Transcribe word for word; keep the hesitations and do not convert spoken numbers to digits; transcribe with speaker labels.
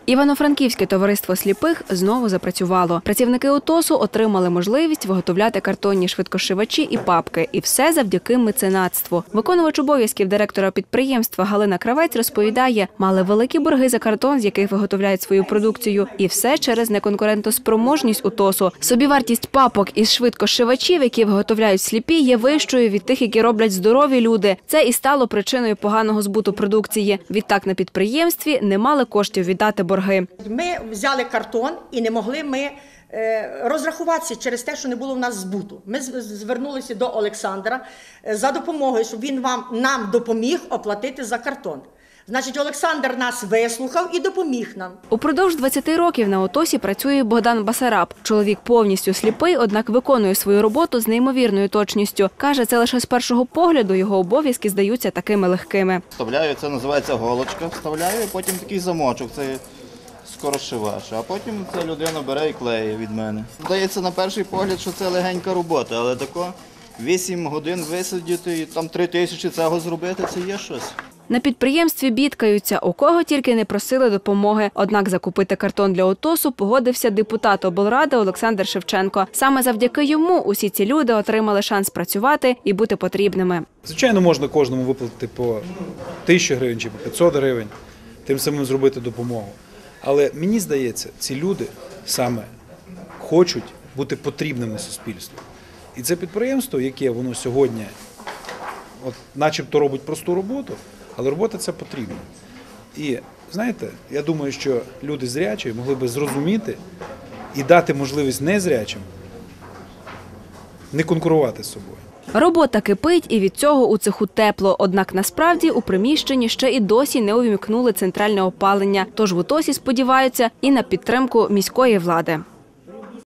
Speaker 1: Івано-Франківське товариство сліпих знову запрацювало. Працівники УТОСу отримали можливість виготовляти картонні швидкошивачі і папки. І все завдяки меценатству. Виконувач обов'язків директора підприємства Галина Кравець розповідає, мали великі борги за картон, з яких виготовляють свою продукцію. І все через неконкурентоспроможність УТОСу. Собівартість папок із швидкошивачів, які виготовляють сліпі, є вищою від тих, які роблять здорові люди. Це і стало причиною поганого збуту продукції. Відтак на підприємстві не мали коштів віддати борги.
Speaker 2: Ми взяли картон і не могли ми розрахуватися через те, що не було в нас збуту. Ми звернулися до Олександра за допомогою, щоб він вам, нам допоміг оплатити за картон. Значить, Олександр нас вислухав і допоміг нам.
Speaker 1: Упродовж двадцяти років на УТОСі працює Богдан Басараб. Чоловік повністю сліпий, однак виконує свою роботу з неймовірною точністю. Каже, це лише з першого погляду його обов'язки здаються такими легкими.
Speaker 3: Вставляю, це називається голочка, вставляю, і потім такий замочок, це скорошивач, а потім ця людина бере і клеє від мене. Здається на перший погляд, що це легенька робота, але тако вісім годин висидіти і там три тисячі цього зробити, це є щось.
Speaker 1: На підприємстві бідкаються, у кого тільки не просили допомоги. Однак закупити картон для УТОСу погодився депутат облради Олександр Шевченко. Саме завдяки йому усі ці люди отримали шанс працювати і бути потрібними.
Speaker 4: Звичайно, можна кожному виплатити по тисячі гривень чи по п'ятсот гривень, тим самим зробити допомогу. Але мені здається, ці люди саме хочуть бути потрібними суспільству. І це підприємство, яке воно сьогодні от, начебто робить просту роботу, але робота ця потрібна. І, знаєте, я думаю, що люди зрячі могли би зрозуміти і дати можливість незрячим не конкурувати з собою.
Speaker 1: Робота кипить, і від цього у цеху тепло. Однак насправді у приміщенні ще і досі не увімкнули центральне опалення. Тож в УТОСі сподіваються і на підтримку міської влади.